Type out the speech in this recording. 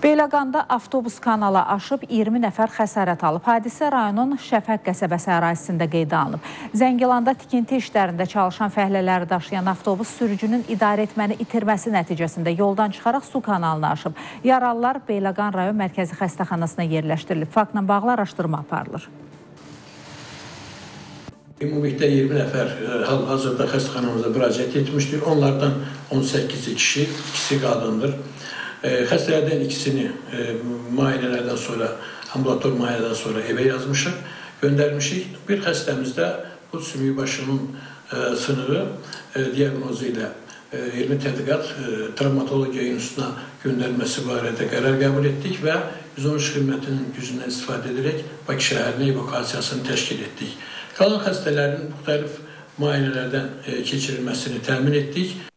Beyləqanda avtobus kanala aşıb 20 nəfər xəsarət alıb. Hadisə rayonun Şəfəq qəsəbəsi ərazisində qeydə alınıb. Zəngilanda tikinti işlərində çalışan fəhlələri daşıyan avtobus sürücünün idarə etməni itirməsi nəticəsində yoldan çıxaraq su kanalına aşıb. Yaralılar Beyləqan rayon mərkəzi xəstəxanasına yerləşdirilib. Faktla bağlı araşdırma aparılır. Ümumilikdə 20 nəfər hal-hazırda xəstəxanamıza müraciət etmişdir. Onlardan 18 kişi, ikisi qadındır. Xəstələrdən ikisini müayinələrdən sonra, ambulator müayinələrdən sonra evə yazmışıq, göndərmişik. Bir xəstəmizdə bu sümük başının sınığı diaqnozu ilə elmi tədqiqat travmatologiya institutuna göndərilməsi barədə qərar qəbul etdik və 113 xidmətinin gücündən istifadə edərək Bakı şəhərinin evakuasiyasını təşkil etdik. Qalan xəstələrin müxtəlif müayinələrdən keçirilməsini təmin etdik.